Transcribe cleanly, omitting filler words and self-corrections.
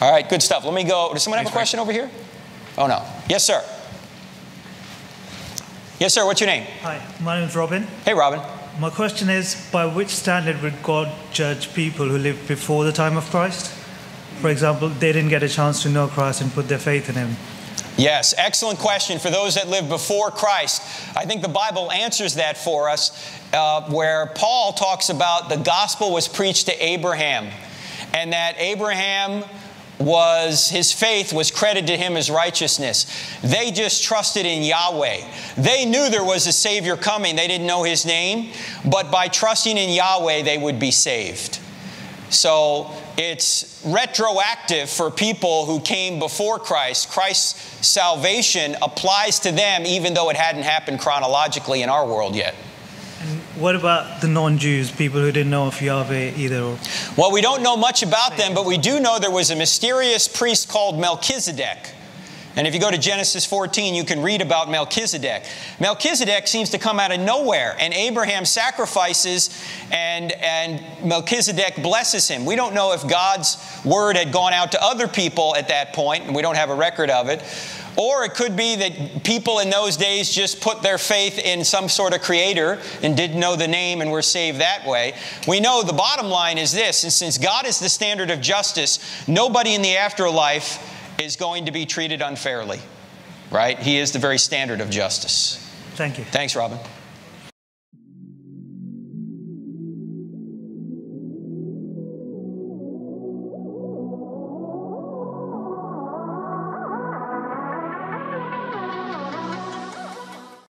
All right, good stuff. Let me go. Does someone have a question over here? Oh, no. Yes, sir. Yes, sir. What's your name? Hi, my name is Robin. Hey, Robin. My question is, by which standard would God judge people who lived before the time of Christ? For example, they didn't get a chance to know Christ and put their faith in Him. Yes, excellent question. For those that lived before Christ, I think the Bible answers that for us, where Paul talks about the gospel was preached to Abraham, and that Abraham his faith was credited to him as righteousness. They just trusted in Yahweh. They knew there was a Savior coming. They didn't know His name, but by trusting in Yahweh, they would be saved. So it's retroactive for people who came before Christ. Christ's salvation applies to them even though it hadn't happened chronologically in our world yet. And what about the non-Jews, people who didn't know of Yahweh either? Well, we don't know much about them, but we do know there was a mysterious priest called Melchizedek. And if you go to Genesis 14, you can read about Melchizedek. Melchizedek seems to come out of nowhere, and Abraham sacrifices, and Melchizedek blesses him. We don't know if God's word had gone out to other people at that point, and we don't have a record of it. Or it could be that people in those days just put their faith in some sort of creator and didn't know the name and were saved that way. We know the bottom line is this, and since God is the standard of justice, nobody in the afterlife is going to be treated unfairly, right? He is the very standard of justice. Thank you. Thanks, Robin.